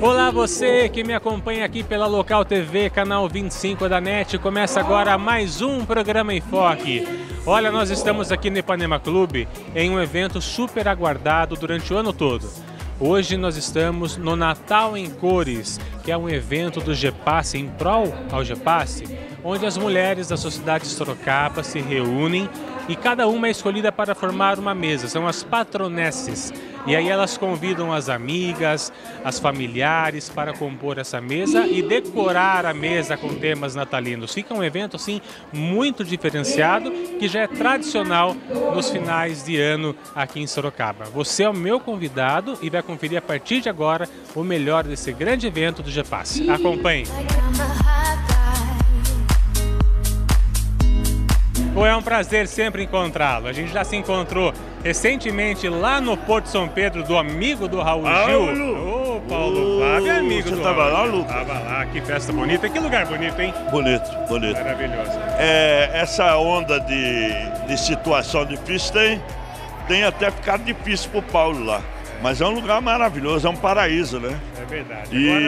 Olá você que me acompanha aqui pela Local TV, canal 25 da NET. Começa agora mais um programa Enfoque. Olha, nós estamos aqui no Ipanema Clube em um evento super aguardado durante o ano todo. Hoje nós estamos no Natal em Cores, que é um evento do GEPASSE, em prol ao GEPASSE, onde as mulheres da sociedade de Sorocaba se reúnem e cada uma é escolhida para formar uma mesa, são as patronesses. E aí elas convidam as amigas, as familiares para compor essa mesa e decorar a mesa com temas natalinos. Fica um evento assim muito diferenciado, que já é tradicional nos finais de ano aqui em Sorocaba. Você é o meu convidado e vai conferir a partir de agora o melhor desse grande evento do GEPASSE. Acompanhe! É um prazer sempre encontrá-lo. A gente já se encontrou recentemente lá no Porto São Pedro do amigo do Raul Gil. Ô, Paulo Fábio, é amigo do Raul. Você estava lá, Lucas? Estava lá, que festa bonita. Que lugar bonito, hein? Bonito, bonito. Maravilhoso. Essa onda de situação difícil tem até ficado difícil pro Paulo lá. Mas é um lugar maravilhoso, é um paraíso, né? É verdade.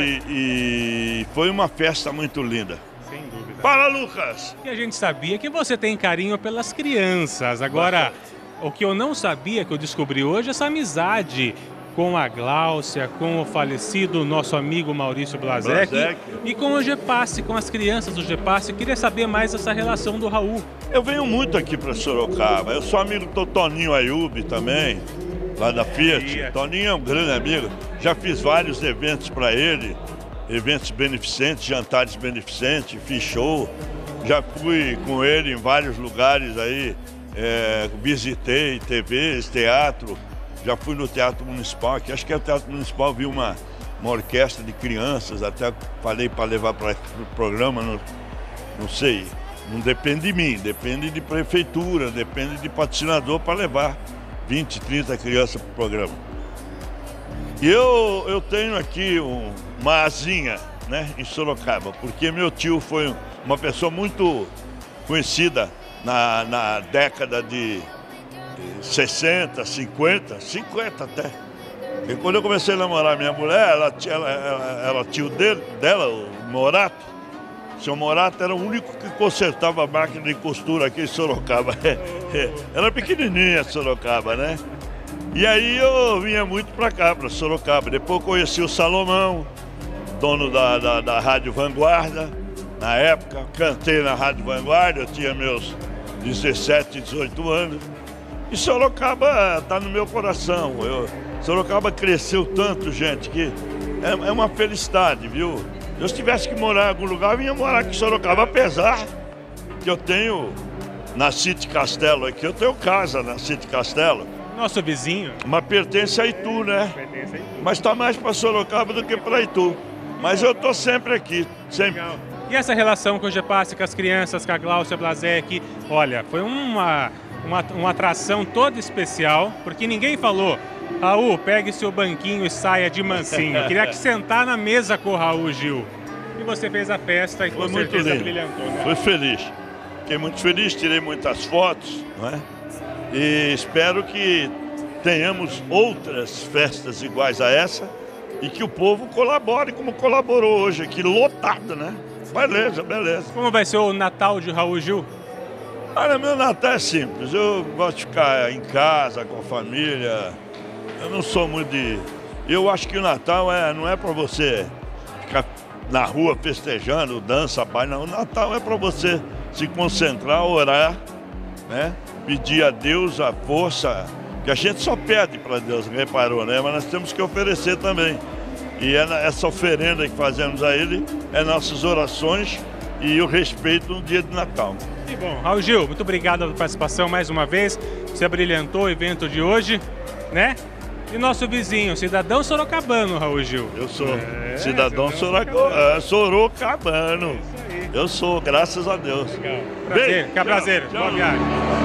E foi uma festa muito linda. Sem dúvida. Fala, Lucas! E a gente sabia que você tem carinho pelas crianças. Agora, o que eu não sabia, que eu descobri hoje, é essa amizade com a Gláucia, com o falecido nosso amigo Maurício Blazek e com o GEPASSE, com as crianças do GEPASSE. Eu queria saber mais essa relação do Raul. Eu venho muito aqui para Sorocaba. Eu sou amigo do Toninho Ayub também, lá da Fiat. Toninho é um grande amigo. Já fiz vários eventos para ele. Eventos beneficentes, jantares beneficentes, fiz show. Já fui com ele em vários lugares aí, visitei TVs, teatro. Já fui no Teatro Municipal, que acho que é o Teatro Municipal, vi uma orquestra de crianças, até falei para levar para o programa, não sei. Não depende de mim, depende de prefeitura, depende de patrocinador para levar 20, 30 crianças para o programa. E eu tenho aqui uma asinha, né, em Sorocaba, porque meu tio foi uma pessoa muito conhecida na década de 60, 50 até. E quando eu comecei a namorar minha mulher, ela tio dela, o Morato. O seu Morato era o único que consertava a máquina de costura aqui em Sorocaba. Era pequenininha Sorocaba, né? E aí eu vinha muito pra cá, pra Sorocaba. Depois conheci o Salomão, dono da Rádio Vanguarda. Na época, cantei na Rádio Vanguarda, eu tinha meus 17, 18 anos. E Sorocaba tá no meu coração. Sorocaba cresceu tanto, gente, que é uma felicidade, viu? Se eu tivesse que morar em algum lugar, eu vinha morar aqui em Sorocaba, apesar que eu tenho, na City Castelo aqui, eu tenho casa na City Castelo. Nosso vizinho. Mas pertence a Itu, né? Pertence a Itu. Mas está mais para Sorocaba do que para Itu. Mas eu estou sempre aqui, sempre. Legal. E essa relação com o GEPASSE, com as crianças, com a Gláucia Blazek, olha, foi uma atração toda especial, porque ninguém falou: Raul, pegue seu banquinho e saia de mansinho. Eu queria que sentar na mesa com o Raul Gil. E você fez a festa e foi muito lindo. Brilhantou, né? Foi feliz. Fiquei muito feliz, tirei muitas fotos, não é? E espero que tenhamos outras festas iguais a essa e que o povo colabore como colaborou hoje aqui, lotado, né? Beleza, beleza. Como vai ser o Natal de Raul Gil? Olha, meu Natal é simples. Eu gosto de ficar em casa, com a família. Eu não sou muito de... Eu acho que o Natal não é para você ficar na rua festejando, dança, pai, não. O Natal é para você se concentrar, orar, né? Pedir a Deus a força, que a gente só pede para Deus, reparou, né? Mas nós temos que oferecer também. E essa oferenda que fazemos a Ele é nossas orações e o respeito no dia de Natal. Que bom. Raul Gil, muito obrigado pela participação mais uma vez. Você brilhantou o evento de hoje, né? E nosso vizinho, cidadão sorocabano, Raul Gil. Eu sou cidadão sorocabano. Eu sou, graças a Deus. Legal. Prazer, que prazer. Boa viagem.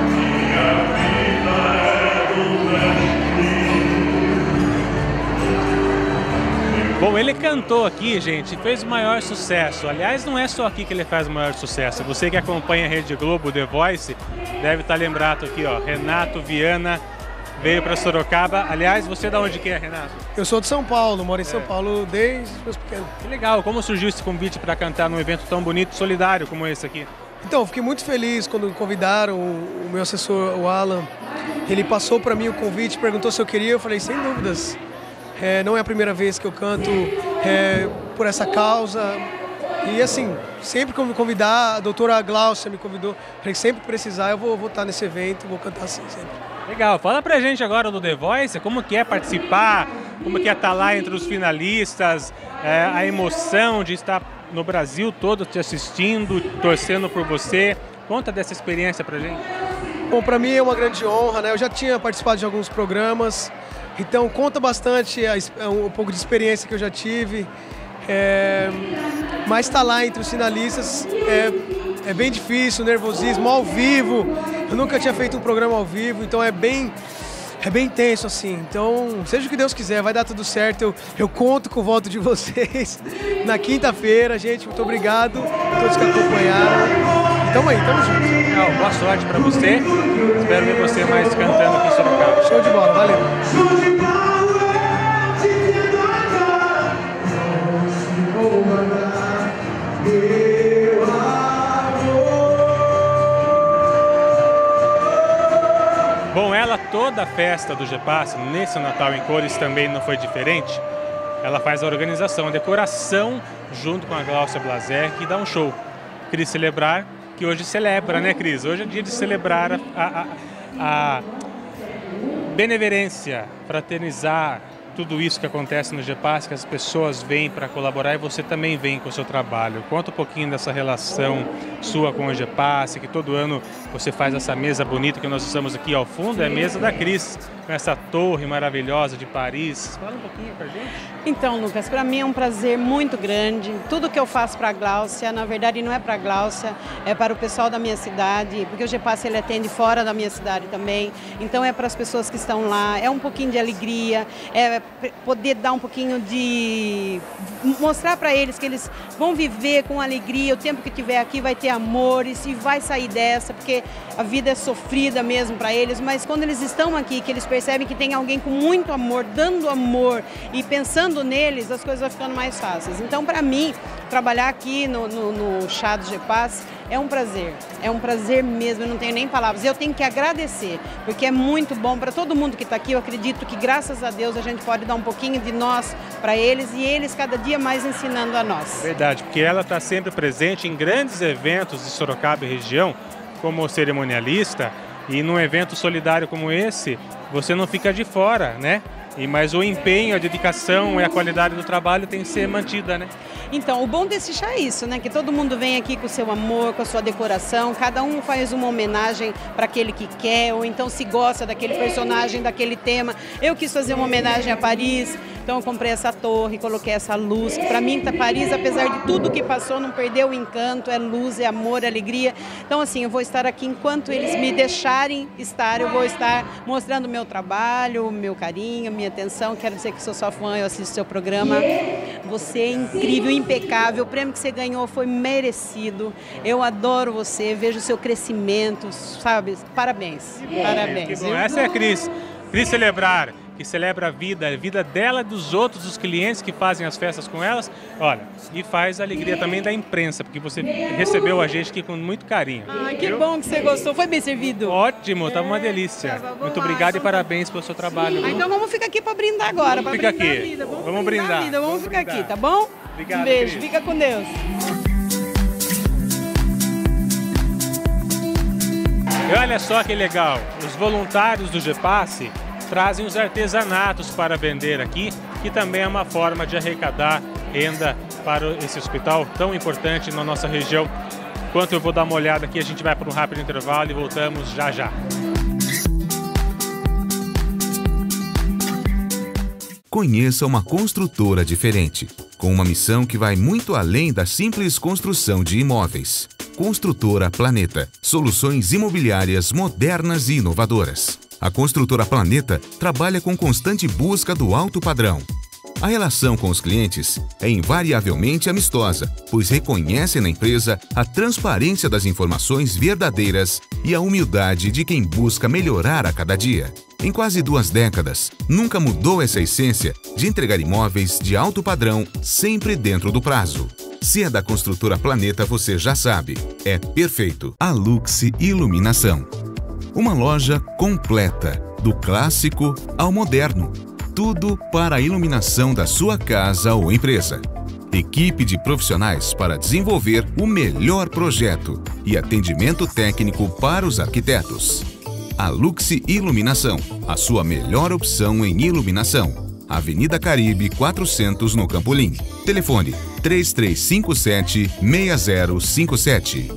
Bom, ele cantou aqui, gente, fez o maior sucesso. Aliás, não é só aqui que ele faz o maior sucesso. Você que acompanha a Rede Globo, The Voice, deve estar lembrado aqui, ó, Renato Viana veio para Sorocaba. Aliás, você é de onde que é, Renato? Eu sou de São Paulo, moro em São Paulo desde os meus pequenos. Que legal, como surgiu esse convite para cantar num evento tão bonito e solidário como esse aqui? Então, fiquei muito feliz quando me convidaram, o meu assessor, o Alan, ele passou para mim o convite, perguntou se eu queria, eu falei, sem dúvidas. Não é a primeira vez que eu canto por essa causa. E assim, sempre que eu me convidar, a doutora Glaucia me convidou, falei, sempre que precisar eu vou estar nesse evento, vou cantar assim sempre. Legal, fala pra gente agora do The Voice, como que é participar, como que é estar lá entre os finalistas, a emoção de estar no Brasil todo te assistindo, torcendo por você. Conta dessa experiência pra gente. Bom, pra mim é uma grande honra, né? Eu já tinha participado de alguns programas, então conta bastante um pouco de experiência que eu já tive. Mas estar lá entre os finalistas é bem difícil, nervosismo ao vivo. Eu nunca tinha feito um programa ao vivo, então é bem intenso assim. Então, seja o que Deus quiser, vai dar tudo certo. Eu conto com o voto de vocês na quinta-feira, gente. Muito obrigado a todos que acompanharam. E tamo aí, tamo junto. Legal, boa sorte pra você. Espero ver você mais cantando aqui em Sorocaba. Show de bola, valeu. Bom, toda a festa do GEPASSE, nesse Natal em Cores, também não foi diferente. Ela faz a organização, a decoração, junto com a Glaucia Blaser, que dá um show. Queria celebrar, que hoje celebra, né, Cris? Hoje é dia de celebrar a benevolência, fraternizar tudo isso que acontece no GEPASSE, que as pessoas vêm para colaborar e você também vem com o seu trabalho. Conta um pouquinho dessa relação sua com o GEPASSE, que todo ano você faz essa mesa bonita que nós estamos aqui ao fundo, é a mesa da Cris, com essa torre maravilhosa de Paris. Fala um pouquinho pra gente. Então, Lucas, para mim é um prazer muito grande. Tudo que eu faço para a Glaucia, na verdade não é para a Glaucia, é para o pessoal da minha cidade, porque o GEPASSE ele atende fora da minha cidade também. Então é para as pessoas que estão lá, é um pouquinho de alegria, é poder dar um pouquinho de... mostrar para eles que eles vão viver com alegria, o tempo que tiver aqui vai ter amores e vai sair dessa, porque a vida é sofrida mesmo para eles, mas quando eles estão aqui, que eles percebem que tem alguém com muito amor, dando amor e pensando neles, as coisas vão ficando mais fáceis. Então, para mim, trabalhar aqui no chá do GEPASSE é um prazer mesmo, eu não tenho nem palavras. Eu tenho que agradecer, porque é muito bom para todo mundo que está aqui. Eu acredito que, graças a Deus, a gente pode dar um pouquinho de nós para eles e eles cada dia mais ensinando a nós. Verdade, porque ela está sempre presente em grandes eventos de Sorocaba e região, como cerimonialista, e num evento solidário como esse, você não fica de fora, né? Mas o empenho, a dedicação e a qualidade do trabalho tem que ser mantida, né? Então, o bom desse chá é isso, né? Que todo mundo vem aqui com o seu amor, com a sua decoração, cada um faz uma homenagem para aquele que quer, ou então se gosta daquele personagem, daquele tema. Eu quis fazer uma homenagem a Paris, então eu comprei essa torre, coloquei essa luz, que para mim Paris, apesar de tudo que passou, não perdeu o encanto, é luz, é amor, é alegria. Então, assim, eu vou estar aqui enquanto eles me deixarem estar, eu vou estar mostrando o meu trabalho, o meu carinho, minha atenção. Quero dizer que sou sua fã, eu assisto seu programa. Você é incrível, impecável, o prêmio que você ganhou foi merecido. Eu adoro você, vejo o seu crescimento, sabe? Parabéns, parabéns. Que bom. Essa é a Cris Celebrar, que celebra a vida dela, dos outros, dos clientes que fazem as festas com elas. Olha, e faz a alegria também da imprensa, porque você recebeu a gente aqui com muito carinho. Ah, que bom que você gostou. Foi bem servido? Ótimo, estava uma delícia. Muito obrigado e parabéns pelo seu trabalho. Então vamos ficar aqui para brindar agora. Vamos ficar aqui. Vamos brindar. Vamos ficar aqui, tá bom? Obrigado, um beijo, Cris. Fica com Deus. E olha só que legal, os voluntários do GEPASSE trazem os artesanatos para vender aqui, que também é uma forma de arrecadar renda para esse hospital tão importante na nossa região. Enquanto eu vou dar uma olhada aqui, a gente vai para um rápido intervalo e voltamos já já. Conheça uma construtora diferente, com uma missão que vai muito além da simples construção de imóveis. Construtora Planeta. Soluções imobiliárias modernas e inovadoras. A Construtora Planeta trabalha com constante busca do alto padrão. A relação com os clientes é invariavelmente amistosa, pois reconhece na empresa a transparência das informações verdadeiras e a humildade de quem busca melhorar a cada dia. Em quase 2 décadas, nunca mudou essa essência de entregar imóveis de alto padrão, sempre dentro do prazo. Se é da construtora Planeta, você já sabe, é perfeito. A Lux Iluminação. Uma loja completa, do clássico ao moderno. Tudo para a iluminação da sua casa ou empresa. Equipe de profissionais para desenvolver o melhor projeto e atendimento técnico para os arquitetos. A Lux Iluminação, a sua melhor opção em iluminação. Avenida Caribe 400 no Campolim. Telefone 3357-6057.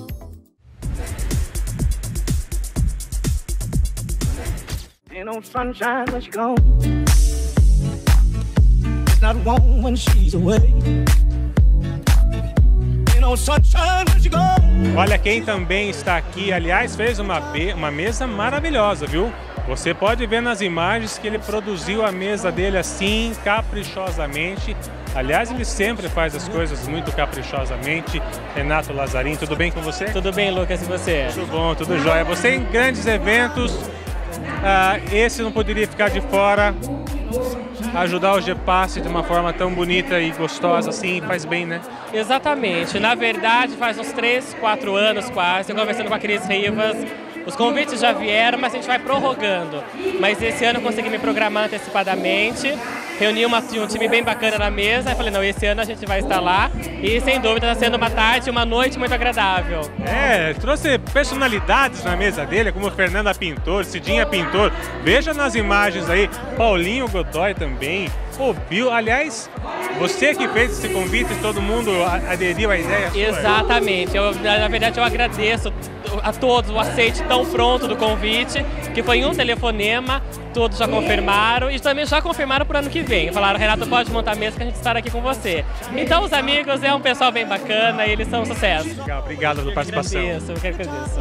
Olha quem também está aqui, aliás, fez uma mesa maravilhosa, viu? Você pode ver nas imagens que ele produziu a mesa dele assim, caprichosamente. Aliás, ele sempre faz as coisas muito caprichosamente. Renato Lazzarin, tudo bem com você? Tudo bem, Lucas, e você? Tudo bom, tudo jóia. Você em grandes eventos, esse não poderia ficar de fora. Ajudar o GEPASSE de uma forma tão bonita e gostosa assim, faz bem, né? Exatamente. Na verdade, faz uns 3, 4 anos quase, eu conversando com a Cris Rivas. Os convites já vieram, mas a gente vai prorrogando. Mas esse ano eu consegui me programar antecipadamente, reuni um time bem bacana na mesa, e falei, não, esse ano a gente vai estar lá. E sem dúvida está sendo uma tarde, uma noite muito agradável. Trouxe personalidades na mesa dele, como Fernanda Pintor, Cidinha Pintor. Veja nas imagens aí, Paulinho Godoy também. O Bill, aliás, você que fez esse convite, todo mundo aderiu à ideia sua? Exatamente. Na verdade, eu agradeço a todos o aceite tão pronto do convite, que foi em um telefonema, todos já confirmaram e também já confirmaram para o ano que vem. Falaram, Renato, pode montar a mesa que a gente estará aqui com você. Então, os amigos é um pessoal bem bacana e eles são um sucesso. Legal, obrigado pela participação. Eu quero que agradeço.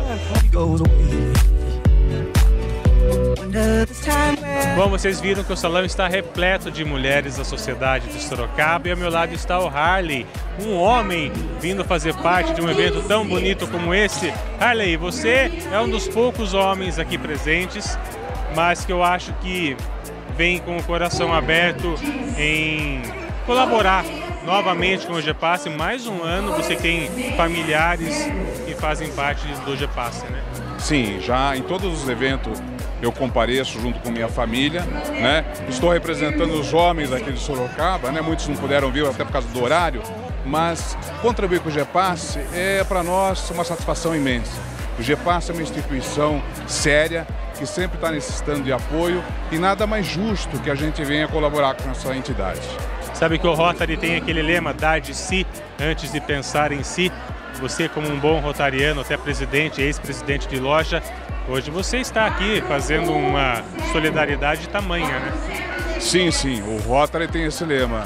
Bom, vocês viram que o salão está repleto de mulheres da sociedade de Sorocaba e ao meu lado está o Harley, um homem vindo fazer parte de um evento tão bonito como esse. Harley, você é um dos poucos homens aqui presentes, mas que eu acho que vem com o coração aberto em colaborar novamente com o GEPASSE. Mais um ano você tem familiares que fazem parte do GEPASSE, né? Sim, já em todos os eventos eu compareço junto com minha família, né? Estou representando os homens aqui de Sorocaba, né? Muitos não puderam vir até por causa do horário, mas contribuir com o GEPASSE é para nós uma satisfação imensa. O GEPASSE é uma instituição séria, que sempre está necessitando de apoio e nada mais justo que a gente venha colaborar com essa entidade. Sabe que o Rotary tem aquele lema, dar de si antes de pensar em si. Você, como um bom rotariano, até presidente, ex-presidente de loja, hoje você está aqui fazendo uma solidariedade tamanha, né? Sim, sim, o Rotary tem esse lema,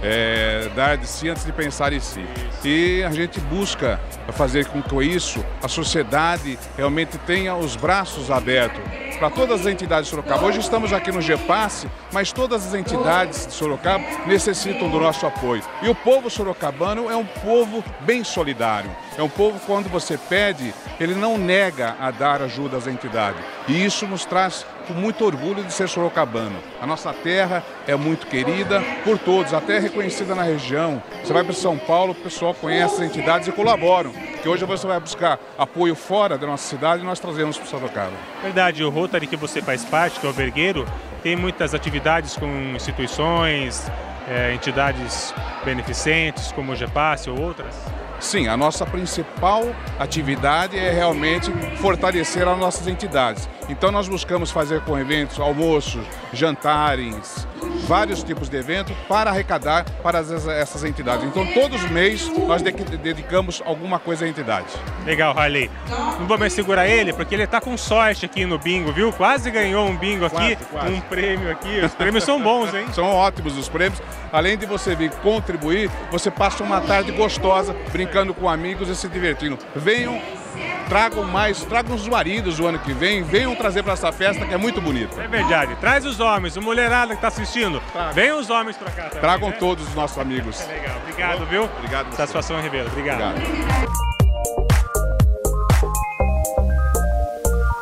dar de si antes de pensar em si. E a gente busca fazer com que isso, a sociedade realmente tenha os braços abertos para todas as entidades de Sorocaba. Hoje estamos aqui no GEPASSE, mas todas as entidades de Sorocaba necessitam do nosso apoio. E o povo sorocabano é um povo bem solidário. É um povo, quando você pede, ele não nega a dar ajuda às entidades. E isso nos traz com muito orgulho de ser sorocabano. A nossa terra é muito querida por todos, até reconhecida na região. Você vai para São Paulo, o pessoal conhece as entidades e colaboram. Que hoje você vai buscar apoio fora da nossa cidade e nós trazemos para Sorocaba. Verdade, o Rotary que você faz parte, que é o Vergueiro, tem muitas atividades com instituições, entidades beneficentes, como o GEPASSE ou outras? Sim, a nossa principal atividade é realmente fortalecer as nossas entidades. Então nós buscamos fazer com eventos, almoços, jantares, vários tipos de eventos para arrecadar para essas entidades. Então todos os meses nós dedicamos alguma coisa à entidade. Legal, Harley. Não vou mais segurar ele porque ele está com sorte aqui no bingo, viu? Quase ganhou um bingo aqui, quase. Um prêmio aqui. Os prêmios são bons, hein? São ótimos os prêmios. Além de você vir contribuir, você passa uma tarde gostosa, brincando com amigos e se divertindo. Venham, tragam os maridos o ano que vem, venham trazer para essa festa que é muito bonita. É verdade, traz os homens, o mulherada que está assistindo, venham os homens para cá também. Tragam todos os nossos amigos. É legal, obrigado, viu? Obrigado. Satisfação, Ribeiro, obrigado.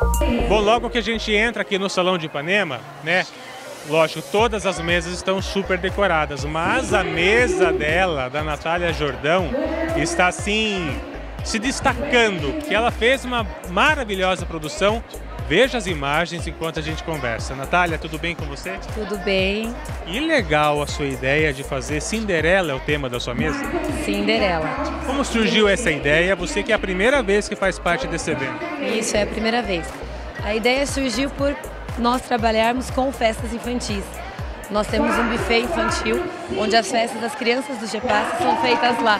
Bom, logo que a gente entra aqui no Salão de Ipanema, né? Lógico, todas as mesas estão super decoradas, mas a mesa dela, da Natália Jordão, está assim se destacando, porque ela fez uma maravilhosa produção. Veja as imagens enquanto a gente conversa. Natália, tudo bem com você? Tudo bem. E legal a sua ideia de fazer Cinderela, é o tema da sua mesa? Cinderela. Como surgiu essa ideia? Você que é a primeira vez que faz parte desse evento. Isso, é a primeira vez. A ideia surgiu por nós trabalharmos com festas infantis. Nós temos um buffet infantil, onde as festas das crianças do GEPASSE são feitas lá.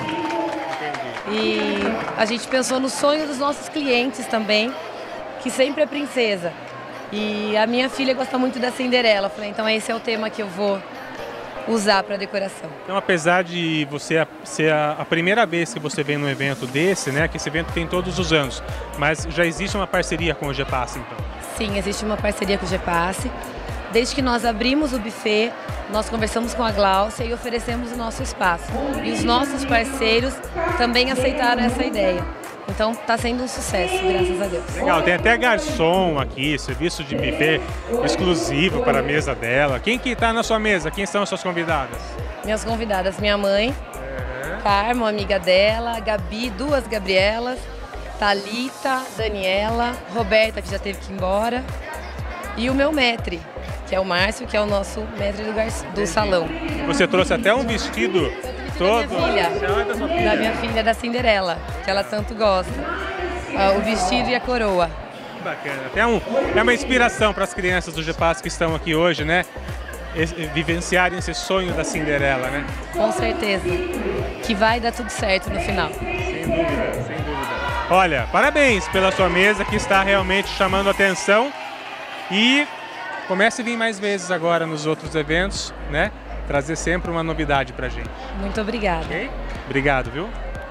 E a gente pensou no sonho dos nossos clientes também, que sempre é princesa. E a minha filha gosta muito da Cinderela. Falei, então esse é o tema que eu vou usar para decoração. Então, apesar de você ser a primeira vez que você vem num evento desse, né, que esse evento tem todos os anos, mas já existe uma parceria com o GEPASSE, então? Sim, existe uma parceria com o GEPASSE. Desde que nós abrimos o buffet, nós conversamos com a Gláucia e oferecemos o nosso espaço. E os nossos parceiros também aceitaram essa ideia. Então está sendo um sucesso, graças a Deus. Legal, tem até garçom aqui, serviço de buffet exclusivo para a mesa dela. Quem que está na sua mesa? Quem são as suas convidadas? Minhas convidadas, minha mãe, Carmo, amiga dela, Gabi, duas Gabrielas, Thalita, Daniela, Roberta, que já teve que ir embora, e o meu maître, que é o Márcio, que é o nosso maître do salão. Você trouxe até um vestido todo da minha filha, da Cinderela, que ela tanto gosta. O vestido e a coroa. Bacana. É uma inspiração para as crianças do GEPASSE que estão aqui hoje, né? Vivenciarem esse sonho da Cinderela, né? Com certeza. Que vai dar tudo certo no final. Sem dúvida, sem dúvida. Olha, parabéns pela sua mesa, que está realmente chamando a atenção. E comece a vir mais vezes agora nos outros eventos, né? Trazer sempre uma novidade pra gente. Muito obrigada. Okay? Obrigado, viu?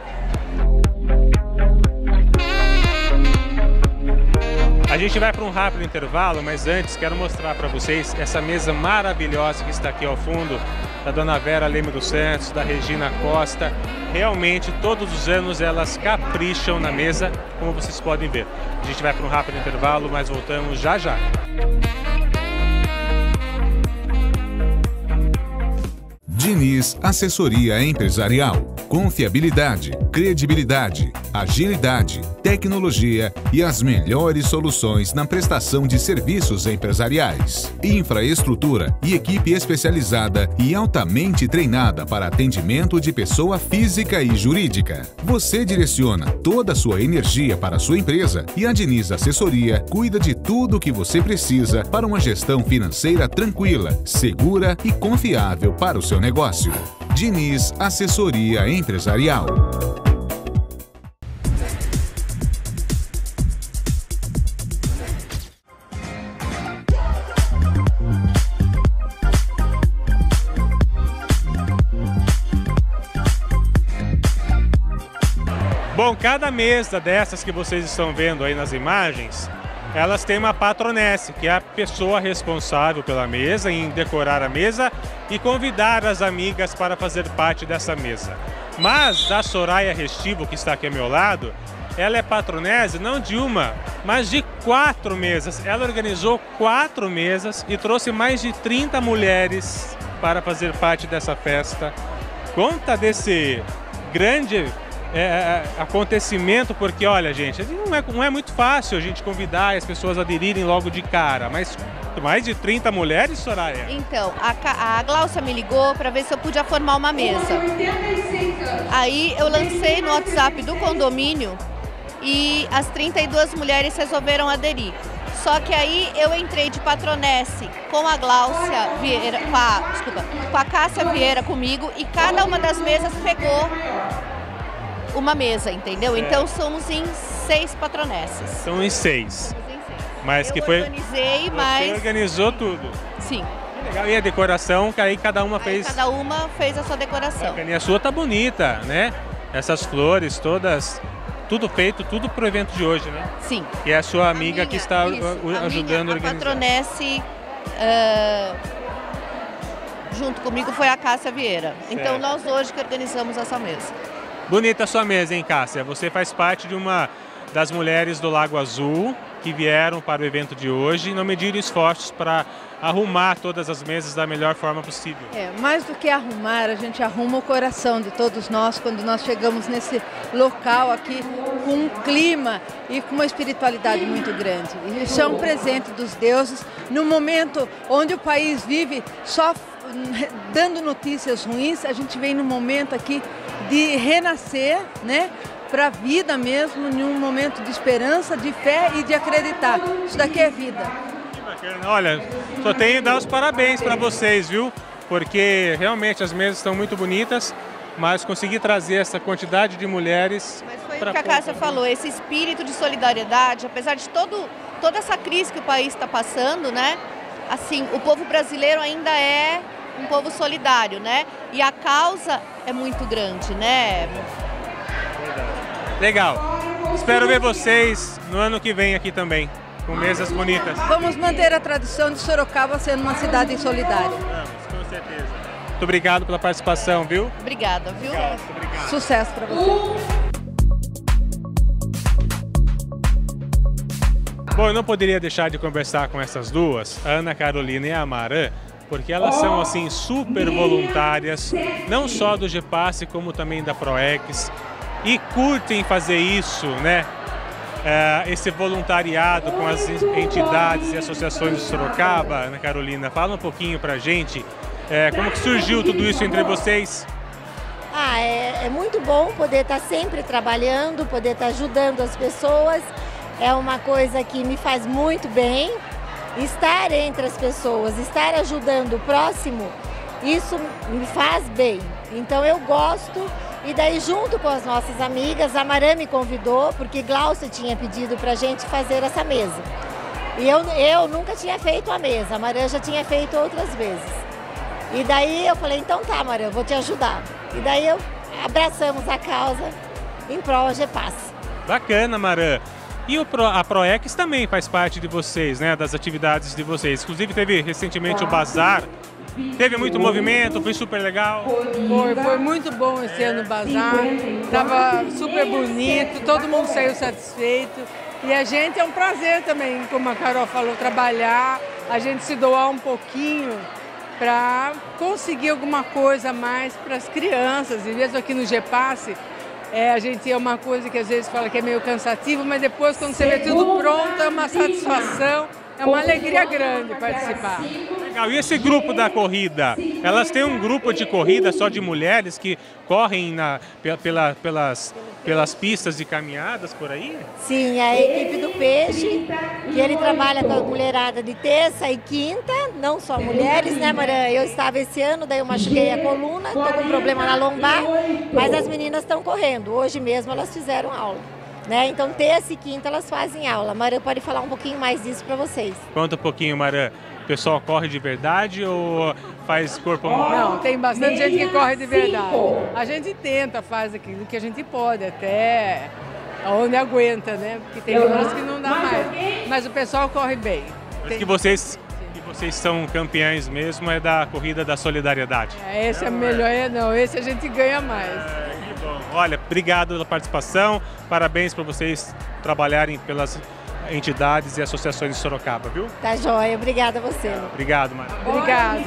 A gente vai para um rápido intervalo, mas antes quero mostrar para vocês essa mesa maravilhosa que está aqui ao fundo, da Dona Vera Leme dos Santos, da Regina Costa. Realmente, todos os anos elas capricham na mesa, como vocês podem ver. A gente vai para um rápido intervalo, mas voltamos já já. Diniz Assessoria Empresarial. Confiabilidade, credibilidade, agilidade, tecnologia e as melhores soluções na prestação de serviços empresariais. Infraestrutura e equipe especializada e altamente treinada para atendimento de pessoa física e jurídica. Você direciona toda a sua energia para a sua empresa e a Diniz Assessoria cuida de tudo o que você precisa para uma gestão financeira tranquila, segura e confiável para o seu negócio. Diniz Assessoria Empresarial. Bom, cada mesa dessas que vocês estão vendo aí nas imagens, elas têm uma patronesse, que é a pessoa responsável pela mesa, em decorar a mesa e convidar as amigas para fazer parte dessa mesa. Mas a Soraya Restivo, que está aqui ao meu lado, ela é patronese não de uma, mas de 4 mesas. Ela organizou 4 mesas e trouxe mais de 30 mulheres para fazer parte dessa festa. Conta desse grande acontecimento, porque olha, gente, não é muito fácil a gente convidar as pessoas a aderirem logo de cara, mas mais de 30 mulheres, Soraya? Então, a Gláucia me ligou para ver se eu podia formar uma mesa. Aí eu lancei no WhatsApp do condomínio e as 32 mulheres resolveram aderir. Só que aí eu entrei de patronesse com a Gláucia Vieira, com a Cássia Vieira comigo, e cada uma das mesas pegou uma mesa, entendeu? Certo. Então somos em 6 patronesses. São em 6. Mas eu que foi... organizei, mas... Você organizou tudo. Sim. Legal. E a decoração, que aí cada uma fez... Cada uma fez a sua decoração. E a sua tá bonita, né? Essas flores todas, tudo feito, tudo pro evento de hoje, né? Sim. E é a sua amiga que está ajudando a organizar. A patronesse junto comigo foi a Cássia Vieira. Certo. Então nós hoje que organizamos essa mesa. Bonita a sua mesa, hein, Cássia? Você faz parte de uma das mulheres do Lago Azul, que vieram para o evento de hoje e não mediram esforços para arrumar todas as mesas da melhor forma possível. Mais do que arrumar, a gente arruma o coração de todos nós quando nós chegamos nesse local aqui com um clima e com uma espiritualidade muito grande. E isso é um presente dos deuses num momento onde o país vive só dando notícias ruins. A gente vem num momento aqui de renascer, né? Para a vida mesmo, em um momento de esperança, de fé e de acreditar. Isso daqui é vida. Olha, só tenho que dar os parabéns para vocês, viu? Porque realmente as mesas estão muito bonitas, mas conseguir trazer essa quantidade de mulheres... Mas foi o que a Cássia falou, esse espírito de solidariedade, apesar de toda essa crise que o país está passando, né? Assim, o povo brasileiro ainda é um povo solidário, né? E a causa é muito grande, né? Legal. Espero ver vocês no ano que vem aqui também, com mesas bonitas. Vamos manter a tradição de Sorocaba sendo uma cidade solidária. Vamos, com certeza. Muito obrigado pela participação, viu? Obrigada, viu? Obrigado. Sucesso para você. Bom, eu não poderia deixar de conversar com essas duas, a Ana Carolina e a Amarã, porque elas são assim super voluntárias, não só do GEPASSE, como também da PROEX, e curtem fazer isso, né? Esse voluntariado com as entidades e associações de Sorocaba. Ana Carolina, fala um pouquinho pra gente como que surgiu tudo isso entre vocês. É muito bom poder estar sempre trabalhando, poder estar ajudando as pessoas. É uma coisa que me faz muito bem. Estar entre as pessoas, estar ajudando o próximo, isso me faz bem. Então eu gosto. E daí, junto com as nossas amigas, a Marã me convidou, porque Glaucia tinha pedido para a gente fazer essa mesa. E eu nunca tinha feito a mesa, a Marã já tinha feito outras vezes. E daí eu falei, então tá, Marã, eu vou te ajudar. E daí abraçamos a causa em prol do GEPASSE. Bacana, Marã. E a PROEX também faz parte de vocês, né, das atividades de vocês. Inclusive teve recentemente o Bazar. Teve muito movimento, foi super legal. Foi muito bom esse ano o Bazar, estava super bonito, todo mundo saiu satisfeito. E a gente é um prazer também, como a Carol falou, trabalhar, a gente se doar um pouquinho para conseguir alguma coisa a mais para as crianças. E mesmo aqui no GEPASSE, a gente é uma coisa que às vezes fala que é meio cansativo, mas depois quando você vê tudo pronto é uma satisfação. É uma alegria grande participar. Legal. E esse grupo da corrida? Elas têm um grupo de corrida só de mulheres que correm pelas pistas de caminhadas por aí? Sim, a equipe do Peixe, que ele trabalha com a mulherada de terça e quinta, não só mulheres, né, Marã? Eu estava esse ano, daí eu machuquei a coluna, estou com problema na lombar, mas as meninas estão correndo. Hoje mesmo elas fizeram aula. Né? Então, terça e quinta elas fazem aula. Marã pode falar um pouquinho mais disso para vocês. Conta um pouquinho, Marã. O pessoal corre de verdade ou faz corpo mole? Não, tem bastante gente que corre de verdade. A gente tenta, faz aquilo que a gente pode, até onde aguenta, né? Porque tem horas que não dá mais. Mas o pessoal corre bem. Mas que vocês são campeãs mesmo é da corrida da solidariedade. Esse é melhor, não. Esse a gente ganha mais. Olha, obrigado pela participação, parabéns para vocês trabalharem pelas entidades e associações de Sorocaba, viu? Tá joia, obrigada a você. Obrigado, Marã. Obrigada.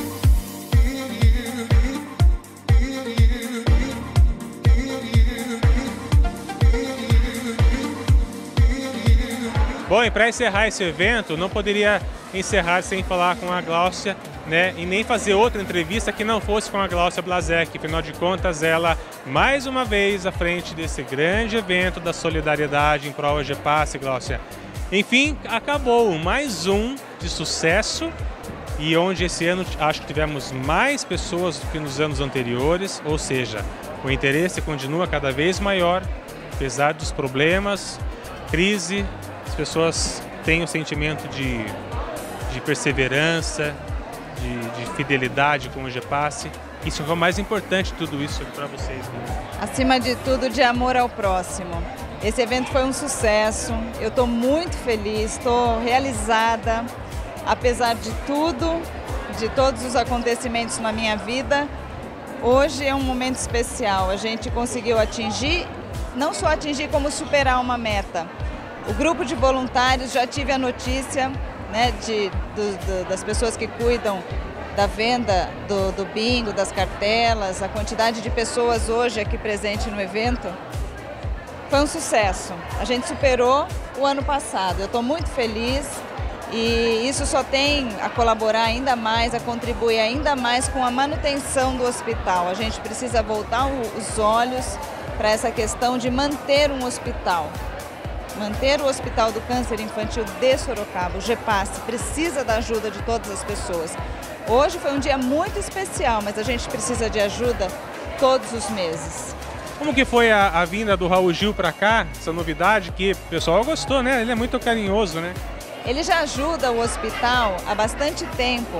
Bom, e para encerrar esse evento, não poderia encerrar sem falar com a Glaucia, né? E nem fazer outra entrevista que não fosse com a Glaucia Blasek. Afinal de contas, ela, mais uma vez, à frente desse grande evento da solidariedade em prol do GEPASSE, Glaucia. Enfim, acabou mais um de sucesso e onde esse ano acho que tivemos mais pessoas do que nos anos anteriores, ou seja, o interesse continua cada vez maior, apesar dos problemas, crise, as pessoas têm o sentimento de perseverança, de fidelidade com o GEPASSE. Isso é o mais importante de tudo isso para vocês, né? Acima de tudo, de amor ao próximo. Esse evento foi um sucesso, eu estou muito feliz, estou realizada, apesar de tudo, de todos os acontecimentos na minha vida. Hoje é um momento especial, a gente conseguiu atingir, não só atingir como superar uma meta. O grupo de voluntários, já tive a notícia, né, das pessoas que cuidam da venda do bingo, das cartelas, a quantidade de pessoas hoje aqui presente no evento. Foi um sucesso. A gente superou o ano passado. Eu estou muito feliz e isso só tem a colaborar ainda mais, a contribuir ainda mais com a manutenção do hospital. A gente precisa voltar os olhos para essa questão de manter um hospital. Manter o Hospital do Câncer Infantil de Sorocaba, o GEPAS, precisa da ajuda de todas as pessoas. Hoje foi um dia muito especial, mas a gente precisa de ajuda todos os meses. Como que foi a vinda do Raul Gil para cá, essa novidade que o pessoal gostou, né? Ele é muito carinhoso, né? Ele já ajuda o hospital há bastante tempo,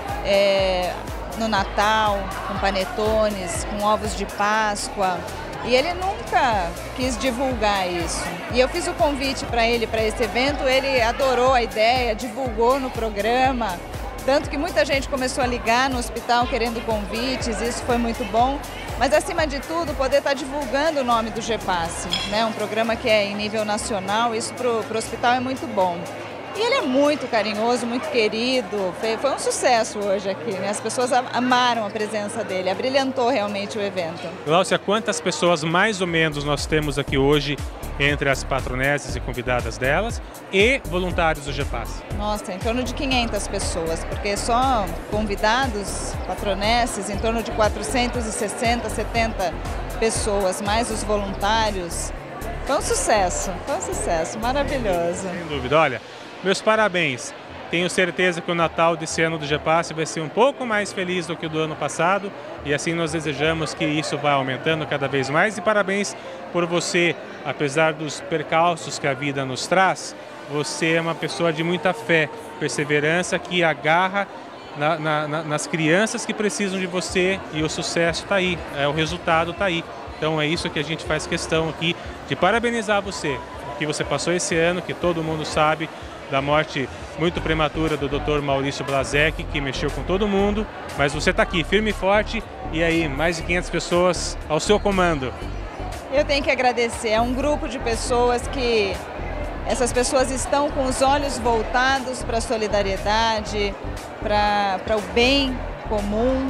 no Natal, com panetones, com ovos de Páscoa. E ele nunca quis divulgar isso. E eu fiz o convite para ele, para esse evento, ele adorou a ideia, divulgou no programa. Tanto que muita gente começou a ligar no hospital querendo convites, isso foi muito bom. Mas, acima de tudo, poder estar divulgando o nome do GEPAS, né? Um programa que é em nível nacional, isso para o hospital é muito bom. E ele é muito carinhoso, muito querido, foi um sucesso hoje aqui, né? As pessoas amaram a presença dele, abrilhantou realmente o evento. Gláucia, quantas pessoas mais ou menos nós temos aqui hoje entre as patronesses e convidadas delas e voluntários do GEPAS? Nossa, em torno de 500 pessoas, porque só convidados, patronesses, em torno de 460, 70 pessoas, mais os voluntários. Foi um sucesso, maravilhoso. Sem dúvida, olha, meus parabéns. Tenho certeza que o Natal desse ano do GEPAS vai ser um pouco mais feliz do que o do ano passado e assim nós desejamos que isso vá aumentando cada vez mais. E parabéns por você, apesar dos percalços que a vida nos traz, você é uma pessoa de muita fé, perseverança, que agarra nas crianças que precisam de você e o sucesso está aí, o resultado está aí. Então é isso que a gente faz questão aqui de parabenizar você, que você passou esse ano, que todo mundo sabe, da morte muito prematura do Dr. Maurício Blazek, que mexeu com todo mundo, mas você está aqui firme e forte e aí mais de 500 pessoas ao seu comando. Eu tenho que agradecer, é um grupo de pessoas que essas pessoas estão com os olhos voltados para a solidariedade, para o bem comum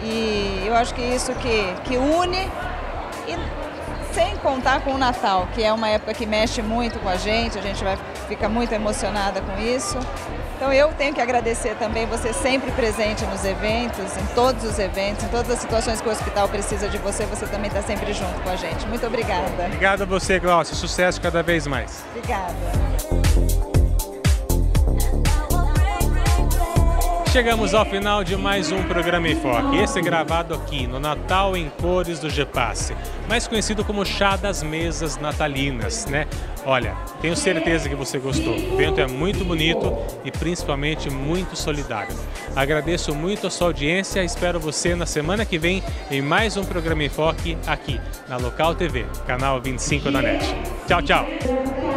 e eu acho que isso que une e sem contar com o Natal, que é uma época que mexe muito com a gente fica muito emocionada com isso. Então eu tenho que agradecer também você sempre presente nos eventos, em todos os eventos, em todas as situações que o hospital precisa de você, você também está sempre junto com a gente. Muito obrigada. Obrigado a você, Gláucia. Sucesso cada vez mais. Obrigada. Chegamos ao final de mais um programa Enfoque. Esse é gravado aqui no Natal em Cores do GEPAS, mais conhecido como Chá das Mesas Natalinas, né? Olha, tenho certeza que você gostou. O evento é muito bonito e principalmente muito solidário. Agradeço muito a sua audiência e espero você na semana que vem em mais um programa Enfoque aqui na Local TV, canal 25 da NET. Tchau, tchau!